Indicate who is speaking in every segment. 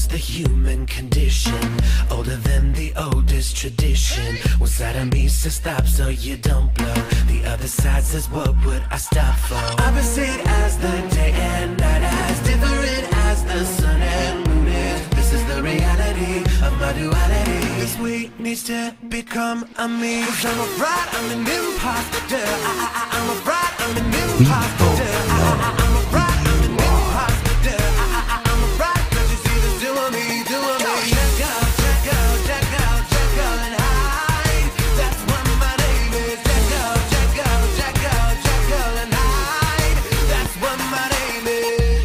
Speaker 1: just the human condition, older than the oldest tradition. One side of me says stop so you don't blow, the other side says what would I stop for? Opposite as the day and night, as different as the sun and moon is. This is the reality of my duality. This week needs to become a me. 'Cause I'm a bride, I'm an imposter. I'm a bride, I'm an imposter. I'm a bride, I'm an imposter. I'm a bride, 'cause you see this doing me, doing me. Check out, check out, check out, check out and hide. That's what my name is. Check out, check out, check out, check out and hide. That's what my name is.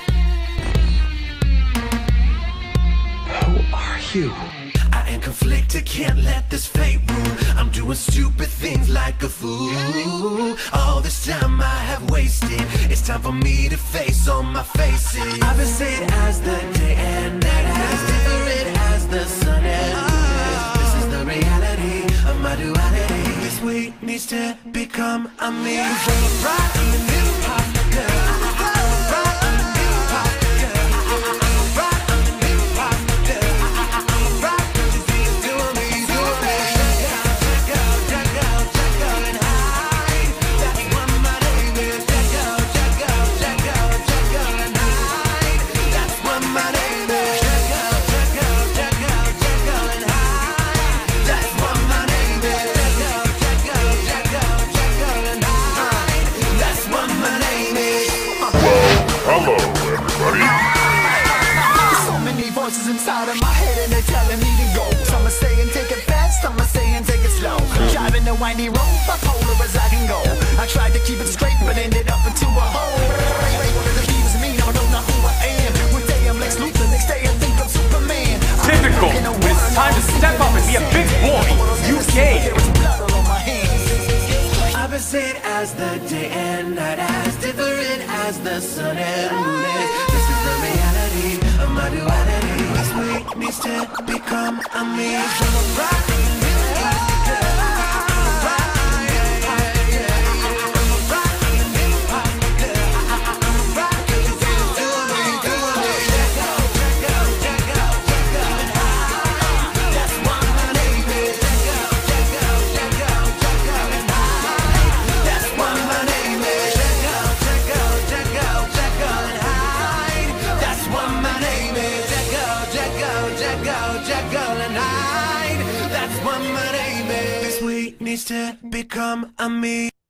Speaker 2: Who are you?
Speaker 1: I am conflicted, can't let this fate rule. I'm doing stupid things like a fool. All this time I have wasted, it's time for me to face all my faces. Opposite as the day and night, as different as the sun and moon. This is the reality of my duality. This week needs to become a me. 'Cause I'm a bride, I'm an imposter. I'm a bride, I'm an imposter. I'm a bride, I'm an imposter. I'm a bride, 'cause you see it's doing me, doing me. Check out, check out, check out, check out and hide. That's what my name is. Check out, check out, check out, check out and hide. That's what my name is. Check out, check out, check out, check out and hide. That's what my name is. Check out, check out, check out, check out and hide. That's what my name is.
Speaker 3: Hello, everybody.
Speaker 4: So many voices inside of my head and they're telling me to go. Some are saying take it fast, some are saying take it slow. Driving the windy road, bipolar as I can go. I tried to keep it straight, but ended up into a hole. One of the thieves me, I don't know who I am. One day I'm Lex Luthor, next day I think I'm Superman.
Speaker 5: Typical, but it's time to step up and be a big boy. UK.
Speaker 4: There is blood all on my hands.
Speaker 1: Opposite as the day and night, as different as the sun and moon is. This is the reality of my duality. This week needs to become a me. I'm a bride, I'm an imposter. I'm a bride, I'm an imposter. I'm a bride, I'm an imposter. I'm a bride, 'cause you see it's doing me, doing me. Check out, check out, check out, check out and hide. That's what my name is. Check out, check out, check out, check out and hide. That's what my name is. Check out, check out, check out, check out and hide. That's what my name is. Check out, check out, check out, check out and hide. That's what my name is. This week needs to become a me.